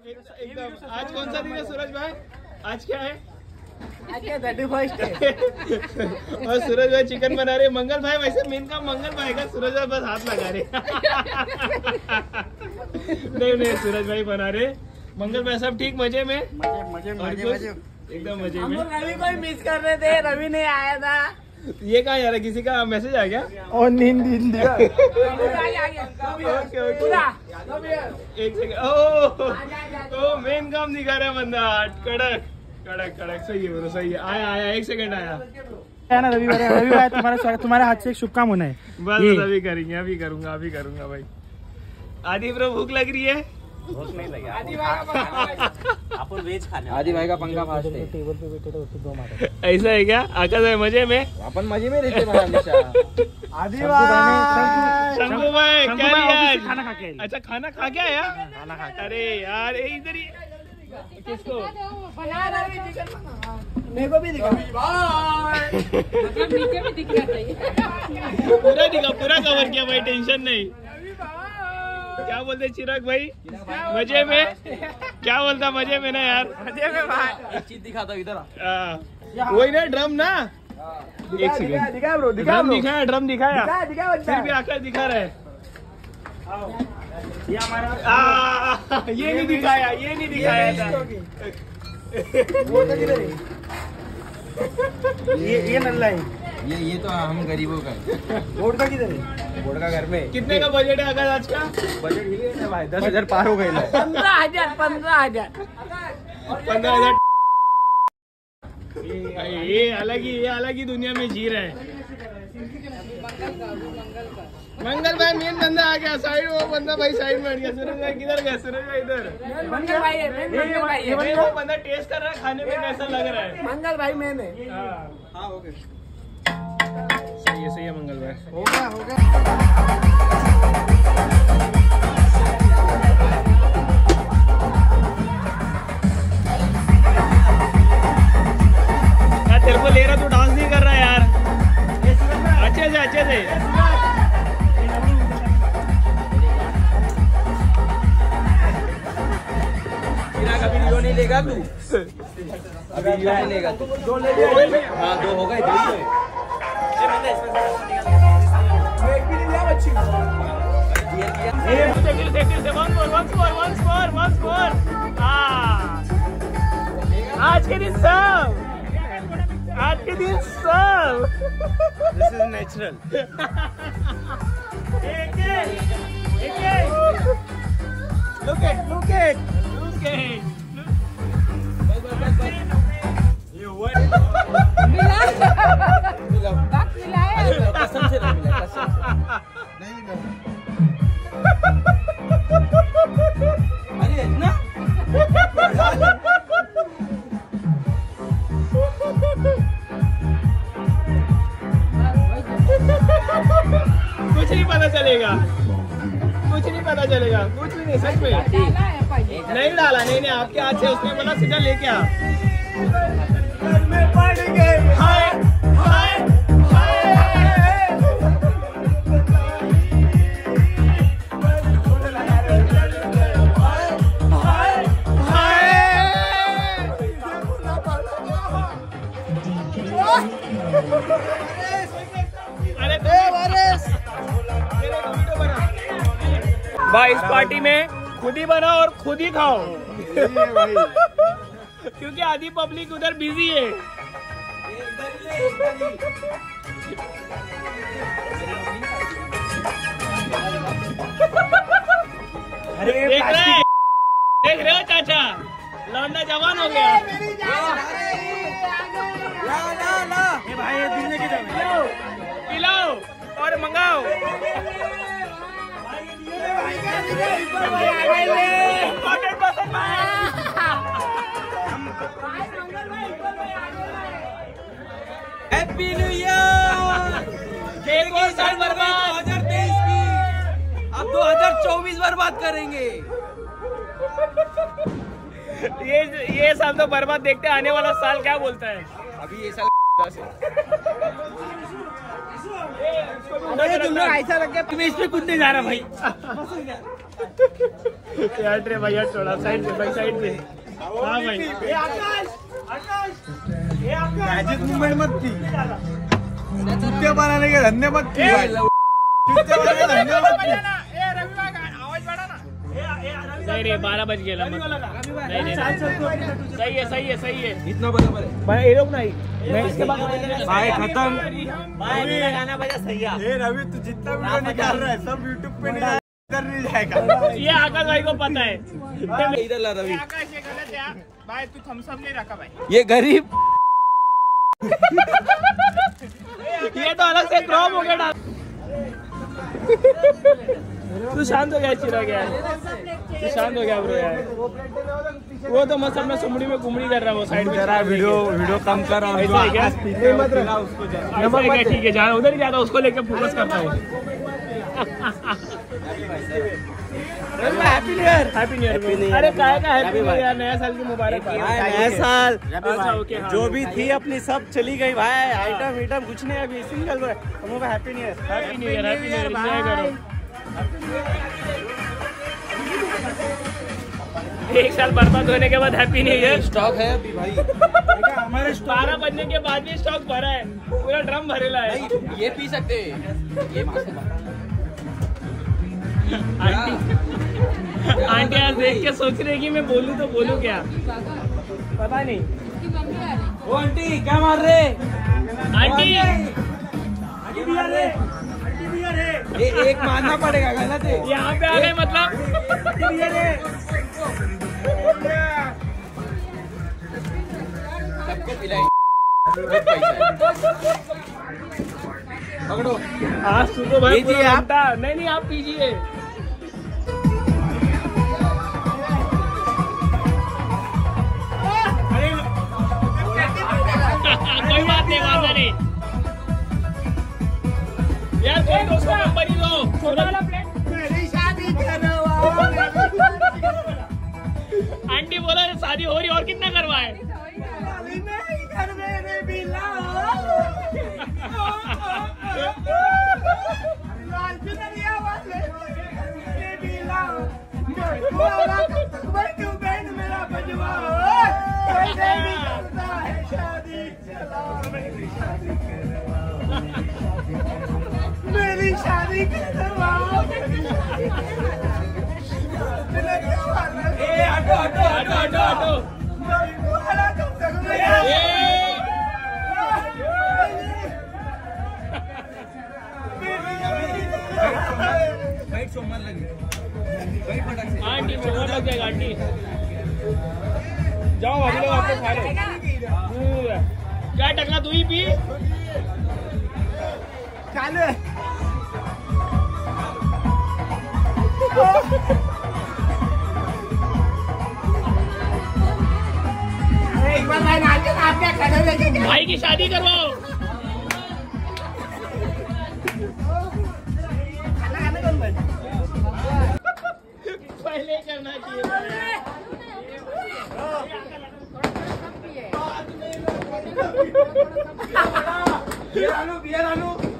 एकदम। आज कौन सा दिन है सूरज भाई? आज क्या है? आज क्या 31 है। और सूरज भाई चिकन बना रहे। मंगल भाई वैसे मेन काम मंगल भाई का, सूरज भाई बस हाथ लगा रहे। नहीं सूरज भाई बना रहे। मंगल भाई सब ठीक? मजे में? मजे एकदम मजे में। रवि को मिस कर रहे थे, रवि नहीं आया था। ये कहाँ जा रहा है? किसी का मैसेज आ गया? और नींद ओके एक सेकंड। ओ मेन काम दिखा रहा है बंदा। कड़क कड़क कड़क। सही है बोलो, सही है। आया एक सेकंड आया है ना। रवि भाई तुम्हारे हाथ से एक शुभ काम होना है। बस अभी करेंगे, अभी करूंगा भाई। आदि ब्रो भूख लग रही है? भूख नहीं लगी। अपन वेज खाने। आदि भाई का पंखा फास्ट है। टेबल पे बैठे तो दो मारे। ऐसा है क्या? आकाश भाई मजे में? अपन मजे में रहते भाई हमेशा। आदि भाई शंभू भाई क्या लिया? खाना खा के। अच्छा खाना खा के आया? खाना खा के। अरे यार इधर ही। किसको? मेरे को भी दिखा। पूरा कवर किया भाई, टेंशन नहीं। क्या बोलते चिराग भाई? मजे में? क्या बोलता मजे में ना यार? मजे में भाई। एक चीज दिखाता हूँ इधर। वही ना ड्रम ना। एक सेकंड। दिखा ब्रो, ड्रम दिखाया, ड्रम दिखाया। दिखा फिर भी आकर दिखा रहे। ये हमारा ये नहीं दिखाया था। ये नल्ला है। ये तो हम गरीबों का है। बोर्ड का किधर है? बोर्ड का घर में। कितने का बजट है अगर आज का? बजट हिल गया भाई, 10,000 पार हो गए। 15,000 15,000। ये अलग ही दुनिया में जी रहे हैं। मंगल भाई मेन बंदा आ गया। साइड वो बंदा भाई साइड में हट गया। सूरज भाई किधर गया? सूरज भाई इधर। मंगल भाई है। वो बंदा टेस्ट कर रहा है खाने में कैसा लग रहा है। मंगल भाई मैंने। हाँ हो गए। सही है मंगल भाई। हो गया तेरे को ले रहा, तू डांस नहीं कर रहा यार। अच्छे से अभी वीडियो नहीं लेगा तू? अभी वीडियो नहीं लेगा तू? 2 ले लिया। हाँ 2 हो गए। आज के दिन सब This is natural. Look at. You what? कसम से नहीं मिला, कसम से नहीं मिला। अरे इतना कुछ नहीं पता चलेगा, कुछ भी नहीं। सच में नहीं डाला। नहीं आपके हाथ से उसने बोला सीधा लेके आ। भाई इस पार्टी में खुद ही बनाओ और खुद ही खाओ। क्योंकि आधी पब्लिक उधर बिजी है। देख रहे हो चाचा, लौंडा जवान हो गया। भाई पिलाओ और मंगाओ। Happy new year. एक और साल बर्बाद। 2023 की अब 2024 बर्बाद करेंगे। ये साल तो बर्बाद देखते, आने वाला साल क्या बोलता है? अभी ये साल अरे तुम लोग ऐसा रख के तुम्हें इस पे कूदने जा रहा भाई। यार रे भैया थोड़ा साइड से भाई, साइड से। हाँ भाई मैजिक मूवमेंट मत की, जूते बनाने के धंधे मत की भाई, जूते बनाने के धंधे मत की। नहीं रे 12 बज गए। नहीं सही है, सही है, सही है। इतना बराबर है भाई ये लोग नहीं, मैं इसके बाद भाई खत्म। भाई मेरा गाना बजा सही है। ये रवि तू जितना वीडियो निकाल रहा है सब यूट्यूब पे नहीं इधर नहीं जाएगा। ये आकाश भाई को पता है। इधर ला रवि। आकाश ये गलत है भाई, तू थम्स अप नहीं रखा भाई। ये गरीब ये तो अलग से क्रॉप हो गया। तू शांत हो गया, चिरा गया, तू शांत हो गया ब्रो यार। वो तो मस्त अपना सुमड़ी में घुमड़ी कर रहा है वो साइड में। जरा वीडियो कम कर रहा हूँ। ऐसा है क्या? ठीक है, जा उधर ही जाता, उसको लेके फोकस करता हूँ। Happy new year. Happy new year. अरे काय का हैप्पी न्यू ईयर, नया साल की मुबारक। नया साल अच्छा ओके। जो भी थी अपनी सब चली गई भाई, आइटम कुछ नहीं, अभी सिंगल हम लोग happy new year. Happy new year, happy new year, enjoy करो। एक साल बर्बाद होने के बाद हैप्पी न्यू ईयर। स्टॉक है अभी भाई हमारे 12 बजने के बाद भी स्टॉक भरा है, पूरा ड्रम भरेला है। ये पी सकते हैं, ये पी सकते हैं। आंटी आज देख के सोच रही कि मैं बोलूं तो बोलूं क्या, पता नहीं। ओ आंटी क्या मार रहे? आंटी ये एक मानना पड़ेगा, गलत है। यहाँ पे आ गए मतलब। सबको पिलाएंगे। पकड़ो। आज तू तो भाई लीजिए आप। नहीं आप पीजिए। कोई बात नहीं, वादा नहीं यार, कोई दोस्तों नंबर ही दो। छोटा वाला प्लेट। मेरी शादी करो। आंटी बोला शादी हो रही और कितना करवाए। मेरी शादी करवाओ। हटो। आंटी चोट लग जाएगा आंटी। जाओ अभी लोग आपको खा लो। क्या टकला तू ही पी। चालू है। एक बार भाई नाचे आपके खड़े लेके भाई की शादी करवाओ। पहले करना चाहिए। बियर आलू